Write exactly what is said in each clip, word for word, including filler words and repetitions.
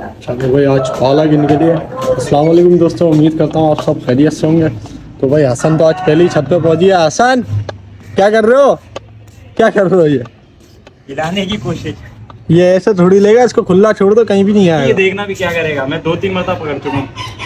चलो भाई आज पालक इनके लिए। अस्सलाम वालेकुम दोस्तों, उम्मीद करता हूँ आप सब खैरियत से होंगे। तो भाई हसन तो आज पहले ही छत पे पहुंच गया। हसन क्या कर रहे हो, क्या कर रहे हो? ये हिलाने की कोशिश। ये ऐसे थोड़ी लेगा, इसको खुला छोड़ दो कहीं भी नहीं आएगा। ये देखना भी क्या करेगा, मैं दो तीन मरतबा पकड़ चुका हूँ।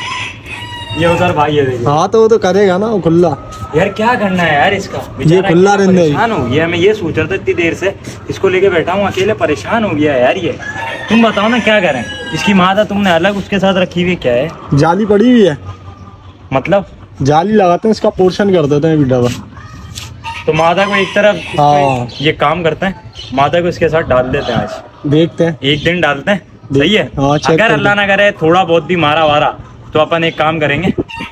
ये उधर भाई है, देखिए। हाँ तो वो तो करेगा ना वो खुला। यार क्या करना है यार इसका, ये खुला रहने। परेशान हो गया। मैं ये सोच रहा था इतनी देर से इसको लेके बैठा हूँ अकेले, परेशान हो गया यार ये। तुम बताओ ना क्या करें। इसकी माँ था तुमने अलग उसके साथ रखी हुई, क्या है? जाली पड़ी हुई है, मतलब जाली लगाते हैं, इसका पोर्शन कर देते हैं डबल। तो मादा को एक तरफ हाँ। ये काम करते हैं, मादा को इसके साथ डाल देते हैं। आज देखते हैं, एक दिन डालते हैं, सही है। हाँ, अगर अल्लाह ना करे थोड़ा बहुत भी मारा वारा तो अपन एक काम करेंगे,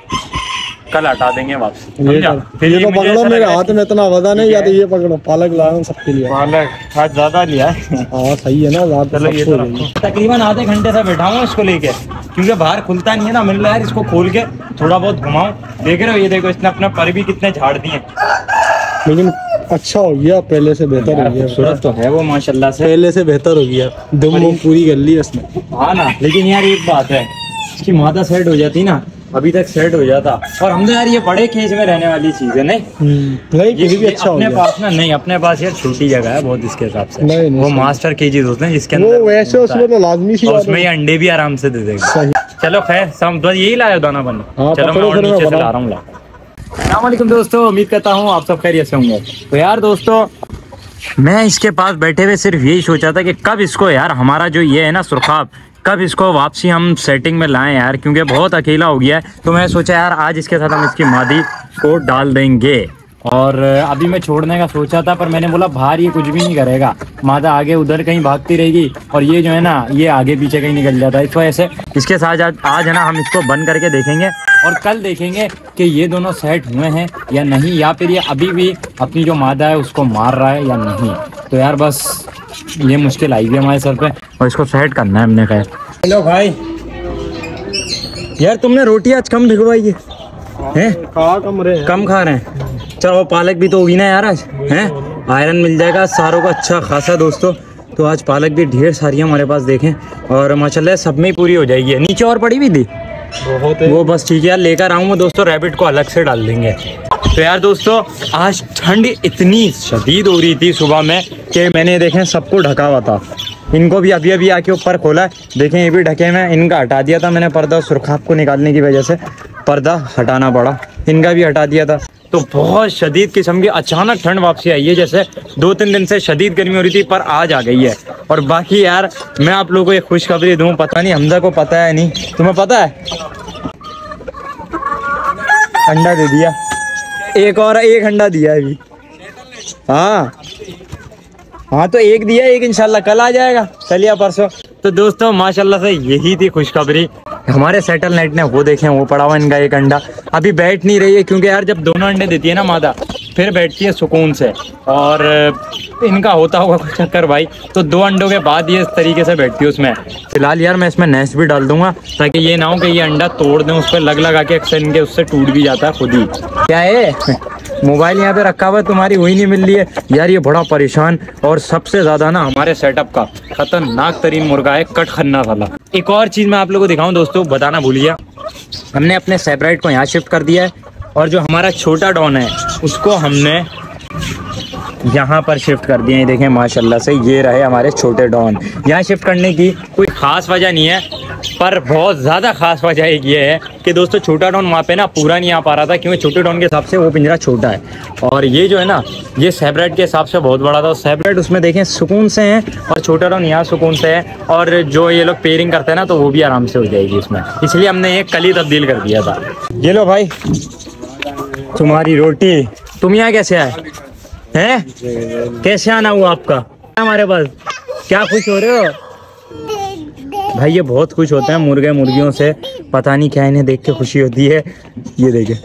कल हटा देंगे वापस। ये, फिर ये तो पकड़ो, मेरे हाथ में इतना वजन है, या तो ये पकड़ो। पालक लाया सबके लिए। पालक आज ज्यादा लिया है। हाँ सही है ना। चलो ये तो रखो। तकरीबन आधे घंटे से बैठा हूँ इसको लेके, क्योंकि बाहर खुलता नहीं है ना। मिल रहा है यार, इसको खोल के थोड़ा बहुत घुमाऊं। देख रहे हो ये देखो, इसने अपना पर भी कितने झाड़ दिए। लेकिन अच्छा हो गया, पहले से बेहतर हो गया। खूबसूरत तो है वो माशाल्लाह से, पहले से बेहतर हो गया। दुम दुम पूरी कर ली उसने। हाँ ना, लेकिन यार एक बात है, इसकी माता सेट हो जाती ना, अभी तक सेट हो जाता। और हमने यार ये बड़े केज में रहने वाली चीज है। नहीं नहीं ये भी अच्छा हो अपने गया। पास ना, नहीं अपने पास यार छोटी जगह है बहुत इसके हिसाब से। नहीं, नहीं, वो मास्टर केजेस होते हैं जिसके अंदर वो वैसे उसमें तो लाजमी सी, और उसमें ये अंडे भी आराम से दे देगा। चलो खैर सब बस यही लाया दाना बना। हाँ, चलो मैं और नीचे से ला रहा हूँ। अस्सलाम वालेकुम दोस्तों, उम्मीद करता हूँ आप सब खैरियत से होंगे। तो यार दोस्तों, मैं इसके पास बैठे हुए सिर्फ यही सोचा था कि कब इसको यार हमारा जो ये है ना सुरखाब, कब इसको वापसी हम सेटिंग में लाएं यार, क्योंकि बहुत अकेला हो गया है। तो मैं सोचा यार आज इसके साथ हम इसकी मादी को डाल देंगे। और अभी मैं छोड़ने का सोचा था, पर मैंने बोला बाहर ये कुछ भी नहीं करेगा, मादा आगे उधर कहीं भागती रहेगी और ये जो है ना ये आगे पीछे कहीं निकल जाता है। इस वजह से इसके साथ आज, आज है ना हम इसको बंद करके देखेंगे और कल देखेंगे कि ये दोनों सेट हुए हैं या नहीं, या फिर ये अभी भी अपनी जो मादा है उसको मार रहा है या नहीं। तो यार बस ये मुश्किल आई हुई है हमारे सर पे और इसको सेट करना है हमने। खैर हेलो भाई, यार तुमने रोटी आज कम भिगवाई है, हैं? कम रहे कम खा रहे हैं। चलो पालक भी तो होगी ना यार आज, हैं? आयरन मिल जाएगा सारों को अच्छा खासा दोस्तों। तो आज पालक भी ढेर सारी है हमारे पास, देखें। और माशाल्लाह सब में ही पूरी हो जाएगी। नीचे और पड़ी भी थी बहुत है। वो बस ठीक है यार, लेकर आऊँगा दोस्तों। रैबिट को अलग से डाल देंगे। तो यार दोस्तों, आज ठंड इतनी शदीद हो रही थी सुबह में कि मैंने देखें सबको ढका हुआ था। इनको भी अभी अभी आके ऊपर खोला है, देखें ये भी ढके में। इनका हटा दिया था मैंने पर्दा, सुरखाब को निकालने की वजह से पर्दा हटाना पड़ा, इनका भी हटा दिया था। तो बहुत शदीद किस्म की अचानक ठंड वापसी आई है। जैसे दो तीन दिन से शदीद गर्मी हो रही थी, पर आज आ गई है। और बाकी यार मैं आप लोगों को एक खुशखबरी दूं, पता नहीं हमजा को पता है नहीं, तुम्हें पता है? अंडा दे दिया, एक और एक अंडा दिया अभी। हाँ हाँ तो एक दिया, एक इंशाल्लाह कल आ जाएगा, कल या परसों। तो दोस्तों माशाल्लाह से यही थी खुशखबरी। हमारे सैटेलाइट ने वो देखें, वो पड़ा हुआ इनका एक अंडा। अभी बैठ नहीं रही है, क्योंकि यार जब दोनों अंडे देती है ना मादा, फिर बैठती है सुकून से। और इनका होता होगा कुछ चक्कर भाई, तो दो अंडों के बाद ये इस तरीके से बैठती है उसमें। फिलहाल यार मैं इसमें नेस्ट भी डाल दूंगा, ताकि ये ना हो कि ये अंडा तोड़ दें, उस पर लग लगा के अक्सर इनके उससे टूट भी जाता है खुद ही। क्या है मोबाइल यहाँ पे रखा हुआ है, तुम्हारी वही नहीं मिल रही है यार। ये बड़ा परेशान, और सबसे ज्यादा ना हमारे सेटअप का खतरनाक तरीन मुर्गा है कट खन्ना वाला। एक और चीज मैं आप लोगों को दिखाऊं दोस्तों, बताना भूल गया, हमने अपने सेपरेट को यहाँ शिफ्ट कर दिया है। और जो हमारा छोटा डॉन है उसको हमने यहाँ पर शिफ्ट कर दिया है। देखें माशाल्लाह से ये रहे हमारे छोटे डॉन। यहाँ शिफ्ट करने की कोई खास वजह नहीं है, पर बहुत ज़्यादा खास वजह एक ये है कि दोस्तों छोटा डॉन वहाँ पे ना पूरा नहीं आ पा रहा था, क्योंकि छोटे डॉन के हिसाब से वो पिंजरा छोटा है। और ये जो है ना ये सेपरेट के हिसाब से बहुत बड़ा था। सेपरेट उसमें देखें सुकून से हैं, और छोटा डॉन यहाँ सुकून से है। और जो ये लोग पेयरिंग करते हैं ना, तो वो भी आराम से हो जाएगी इसमें, इसलिए हमने ये कल ही तब्दील कर दिया था। ये लो भाई तुम्हारी रोटी। तुम यहाँ कैसे आए हैं? कैसे आना हुआ आपका हमारे पास? क्या खुश हो रहे हो भाई? ये बहुत खुश होते हैं मुर्गे मुर्गियों से, पता नहीं क्या इन्हें देख के खुशी होती है। ये देखे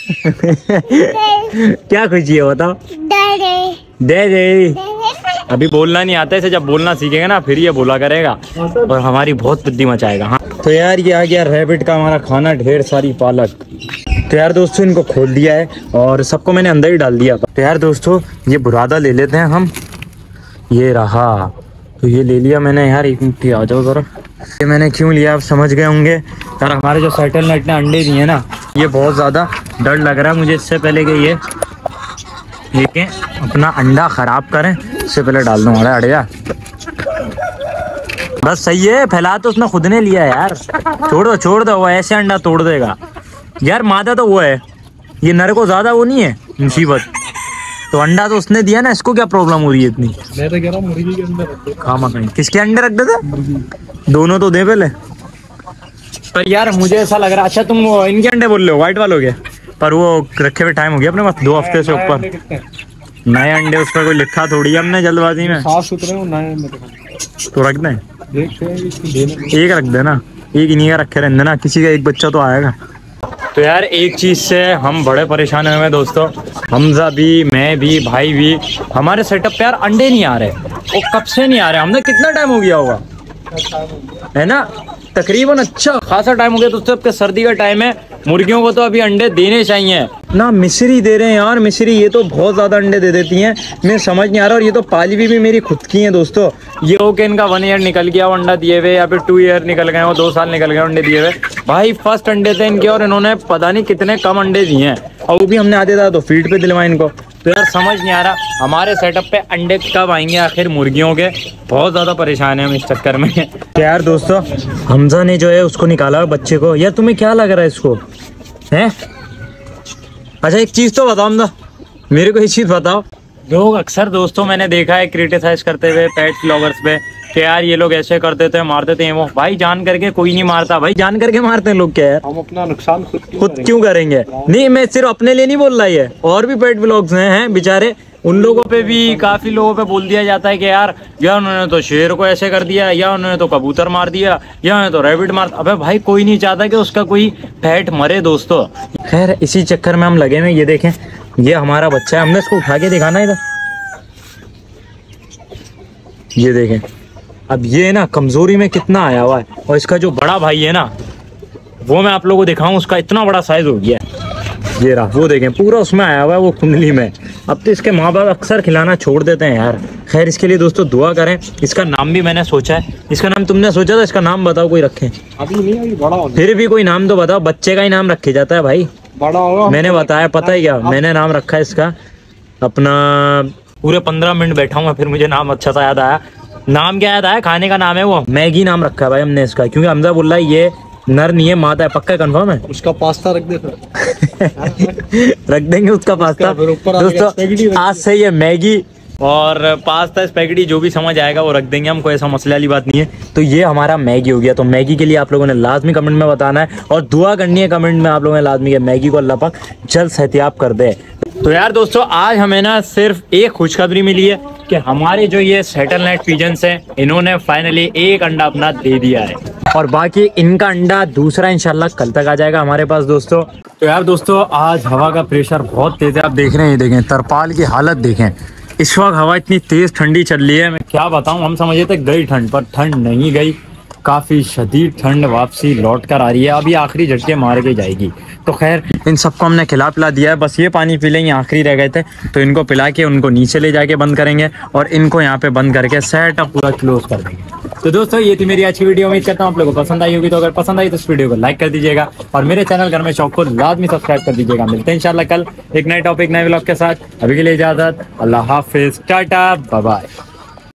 क्या खुशी है बताओ? दे दे। अभी बोलना नहीं आता इसे, जब बोलना सीखेगा ना फिर ये बोला करेगा और हमारी बहुत बुद्धि मचाएगा। हाँ तो यार ये आ गया रैबिट का हमारा खाना, ढेर सारी पालक। तो यार दोस्तों इनको खोल दिया है और सबको मैंने अंदर ही डाल दिया। तो यार दोस्तों ये बुरादा ले लेते हैं हम, ये रहा। तो ये ले लिया मैंने यार, एक मिनट आ जाओ ज़रा, ये मैंने क्यों लिया आप समझ गए होंगे यार। हमारे जो सेटलमेंट ने अंडे दिए ना, ये बहुत ज़्यादा डर लग रहा है मुझे इससे पहले कि ये लेके अपना अंडा ख़राब करें, इससे पहले डाल दूँ। अरे अड़िया बस सही है, फैला तो उसने खुद ने लिया यार। छोड़ दो छोड़ दो, वो ऐसे अंडा तोड़ देगा यार। मादा तो वो है, ये नर को ज़्यादा वो नहीं है मुसीबत। तो अंडा तो उसने दिया ना, इसको क्या प्रॉब्लम हो रही है इतनी? मैं तो कह रहा हूँ मुर्गी के अंदर रख दे। खामा कहीं किसके अंडे रख देते? दोनों तो दे पहले। पर यार मुझे ऐसा लग रहा है, अच्छा तुम वो इनके अंडे बोल रहे हो व्हाइट वालों के, पर वो रखे हुए टाइम हो गया अपने पास दो हफ्ते से ऊपर। नए अंडे उस पर कोई लिखा थोड़ी है हमने जल्दबाजी में। साफ सुथरे हो नए तो रख दें, एक रख देना, एक इन्हीं का रखे रहने ना, किसी का एक बच्चा तो आएगा। तो यार एक चीज़ से हम बड़े परेशान हुए हैं दोस्तों, हमजा भी, मैं भी, भाई भी। हमारे सेटअप पे यार अंडे नहीं आ रहे, वो कब से नहीं आ रहे। हमने कितना टाइम हो गया होगा है ना, तकरीबन अच्छा खासा टाइम हो गया दोस्तों। अब सर्दी का टाइम है, मुर्गियों को तो अभी अंडे देने चाहिए ना। मिस्री दे रहे हैं यार, मिस्री ये तो बहुत ज़्यादा अंडे दे देती हैं, मैं समझ नहीं आ रहा। और ये तो पाली भी, भी मेरी खुद की हैं दोस्तों। ये हो के इनका वन ईयर निकल गया वो अंडा दिए हुए, या फिर टू ईयर निकल गए वो, दो साल निकल गए अंडे दिए हुए। भाई फर्स्ट अंडे थे इनके और इन्होंने पता नहीं कितने कम अंडे दिए हैं, और वो भी हमने आधे था तो फीड पे दिलवाए इनको। तो यार समझ नहीं आ रहा हमारे सेटअप पे अंडे कब आएंगे आखिर मुर्गियों के। बहुत ज़्यादा परेशान है हम इस चक्कर में। तो यार दोस्तों हमजा ने जो है उसको निकाला बच्चे को। यार तुम्हें क्या लग रहा है इसको हैं? अच्छा एक चीज़ तो बताओ ना, मेरे को एक चीज़ बताओ। लोग अक्सर दोस्तों मैंने देखा है क्रिटिसाइज करते हुए पेट ब्लॉगर्स पे कि यार ये लोग ऐसे कर देते हैं, मार देते हैं। वो भाई जान करके कोई नहीं मारता, भाई जान करके मारते हैं लोग। क्या है, हम अपना नुकसान खुद खुद क्यों करेंगे? नहीं मैं सिर्फ अपने लिए नहीं बोल रहा, ये और भी पेट ब्लॉग्स हैं, हैं बेचारे, उन लोगों पे भी काफी लोगों पे बोल दिया जाता है कि यार या उन्होंने तो शेर को ऐसे कर दिया, या उन्होंने तो कबूतर मार दिया, या उन्होंने तो रैबिट मार। अबे भाई कोई नहीं चाहता कि उसका कोई पेट मरे दोस्तों। खैर इसी चक्कर में हम लगे हुए। ये देखें, ये हमारा बच्चा है, हमने इसको उठा के दिखाना इधर। ये देखें, अब ये ना कमजोरी में कितना आया हुआ है। और इसका जो बड़ा भाई है ना, वो मैं आप लोगों को दिखाऊं, उसका इतना बड़ा साइज हो गया है। ये रहा, वो देखें पूरा उसमें आया हुआ है वो कुंडली में। अब तो इसके माँ बाप अक्सर खिलाना छोड़ देते हैं यार। खैर इसके लिए दोस्तों दुआ करें। इसका नाम भी मैंने सोचा है। इसका नाम तुमने सोचा था? इसका नाम बताओ कोई रखे। अभी नहीं, अभी बड़ा होगा। फिर भी कोई नाम तो बताओ, बच्चे का ही नाम रखे जाता है भाई। बड़ा होगा मैंने बताया, पता है क्या मैंने नाम रखा है इसका अपना। पूरे पंद्रह मिनट बैठा हूँ फिर मुझे नाम अच्छा सा याद आया। नाम क्या याद आया? खाने का नाम है वो, मैगी नाम रखा है भाई हमने इसका, क्योंकि हमजा बोल रहा है ये नर नहीं है मादा है। पक्का कंफर्म है? उसका पास्ता रख दे फिर। रख देंगे उसका पास्ता। दोस्तों आज से ये मैगी और पास्ता स्पैगेटी जो भी समझ आएगा वो रख देंगे, हमको ऐसा मसले वाली बात नहीं है। तो ये हमारा मैगी हो गया। तो मैगी के लिए आप लोगों ने लाजमी कमेंट में बताना है और दुआ करनी है कमेंट में आप लोगों ने लाजमी, मैगी को अल्लाह पाक जल्द सेहतियाब कर दे। तो यार दोस्तों आज हमें ना सिर्फ एक खुशखबरी मिली है कि हमारे जो ये सेटलमेंट पिजन्स हैं इन्होंने फाइनली एक अंडा अपना दे दिया है, और बाकी इनका अंडा दूसरा इंशाल्लाह कल तक आ जाएगा हमारे पास दोस्तों। तो यार दोस्तों आज हवा का प्रेशर बहुत तेज है, आप देख रहे हैं। ये देखें तरपाल की हालत देखें, इस वक्त हवा इतनी तेज ठंडी चल रही है, मैं क्या बताऊं। हम समझे थे गई ठंड, पर ठंड नहीं गई, काफ़ी शदीद ठंड वापसी लौट कर आ रही है। अभी आखिरी झटके मार के जाएगी। तो खैर इन सबको हमने खिला पिला दिया है, बस ये पानी पी लेंगे, आखिरी रह गए थे। तो इनको पिला के उनको नीचे ले जाके बंद करेंगे और इनको यहाँ पे बंद करके सेटअप पूरा क्लोज कर देंगे। तो दोस्तों ये थी मेरी अच्छी वीडियो, उम्मीद करता हूँ आप लोगों को पसंद आई होगी। तो अगर पसंद आई तो इस वीडियो को लाइक कर दीजिएगा और मेरे चैनल घर में शौक को लाजमी सब्सक्राइब कर दीजिएगा। मिलते हैं इंशाल्लाह कल एक नए टॉपिक नए व्लॉग के साथ। अभी के लिए इजाजत, अल्लाह हाफिज, टाटा बाय बाय।